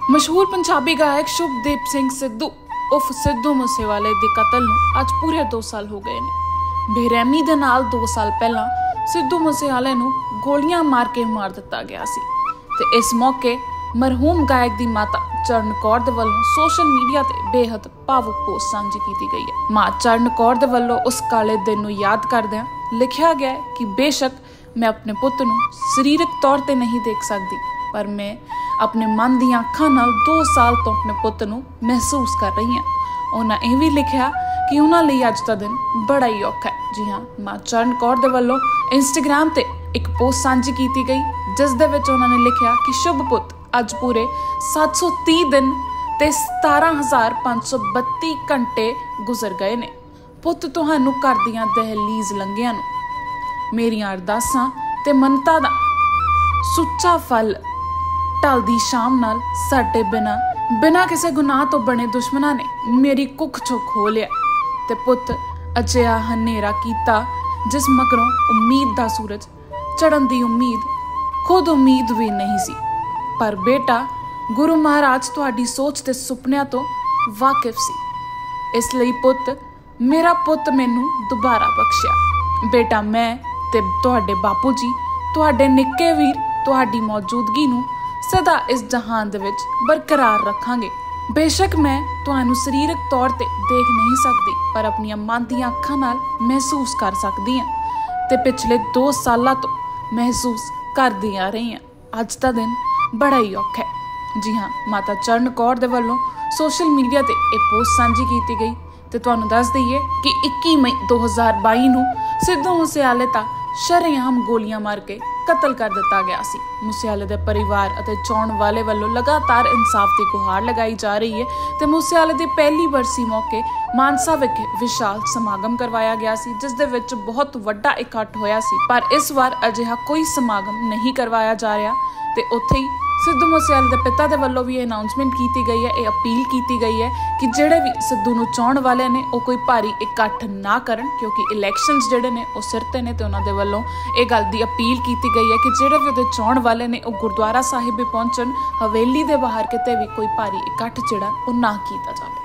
मशहूर पंजाबी गायक शुभदीप सिंह सिद्धू उफ सिद्धू मूसेवाले के कतल नूं अज पूरे 2 साल हो गए ने। बेरहमी दे नाल 2 साल पहला सिद्धू मूसेवाले नूं गोलियां मार के मार दिता गया सी ते इस मौके मरहूम गायक दी माता चरण कौर दे वल्लों सोशल मीडिया ते बेहद भावुक पोस्ट सांझी की गई है। मां चरण कौर दे वल्लों उस काले दिन नूं याद करदिआं लिखिया गया है कि बेशक मैं अपने पुੱਤ नूं सरीरक तौर ते नहीं देख सकती, पर मैं अपने मन दी अखां नाल 2 साल तो अपने पुੱਤ नूं महसूस कर रही हाँ। उन्हां इह भी लिखिया कि उन्हां लई अज दा दिन बड़ा ही औखा है। जी हाँ, मां चरण कौर दे वल्लों इंस्टाग्राम ते एक पोस्ट सांझी की गई जिस दे विच उन्हां ने लिखिया कि शुभ पुੱਤ अज पूरे 730 दिन ते 17,532 घंटे गुजर गए ने। पुੱਤ तुहानूं घर दीआं दहलीज लंघिआं नूं मेरियां अरदासां ते मन्नतां दा सुच्चा फल ढलदी शाम नाल साडे बिना किसी गुनाह तो बने दुश्मनां ने मेरी कुख चों खो लिया ते पुੱਤ अजिहा हनेरा कीता जिस मगरों उम्मीद दा सूरज चढ़न दी उम्मीद खुद उम्मीद भी नहीं सी। पर बेटा गुरु महाराज तुहाडी सोच ते सुपनिਆਂ तो वाकिफ सी, इसलिए पुੱਤ मेरा पुੱਤ मैनू दोबारा बख्शिया। बेटा मैं ते तुहाडे बापू जी तुहाडे निक्के वीर तुहाडी मौजूदगी नूं सदा इस जहान दे विच बरकरार रखांगे। बेशक मैं तुहानूं सरीरक तौर ते देख नहीं सकती, पर अपनियां मन दीआं अखां नाल महसूस कर सकदी हां ते पिछले 2 सालां तो महसूस करदी आ रही हां। अज दा दिन बड़ा ही औखा है। जी हाँ, माता चरण कौर दे वल्लों सोशल मीडिया ते एक पोस्ट सांझी की गई ते तुहानूं दस दईए कि 21 मई 2022 नूं सिद्धू मूसेवाले दा शरेआम गोलियां मार के कतल कर दिता गया सी। मूसेवाले दे परिवार अते चाहण वाले वल्लों लगातार इंसाफ की गुहार लगाई जा रही है ते मूसेवाले दी पहली बरसी मौके मानसा विखे विशाल समागम करवाया गया सी जिस दे विच बहुत वड्डा इकट्ठ होया सी, पर इस बार अजिहा कोई समागम नहीं करवाया जा रहा ते उत्थे ही सिद्धू मूसेवाले दे पिता दे वल्लों भी अनाउंसमेंट की गई है, ये अपील की गई है कि जिहड़े भी सिद्धू नूं चाहण वाले ने वो कोई भारी इकट्ठ ना करन, क्योंकि इलैक्शनस जिहड़े ने वो सिर ते ने ते उन्हां दे वल्लों ये गल दी अपील की गई है कि जिहड़े भी उहदे चाहण वाले ने वो गुरुद्वारा साहिब भी पहुंचण, हवेली दे बाहर किते भी कोई भारी इकट्ठ जिहड़ा वो ना कीता जावे।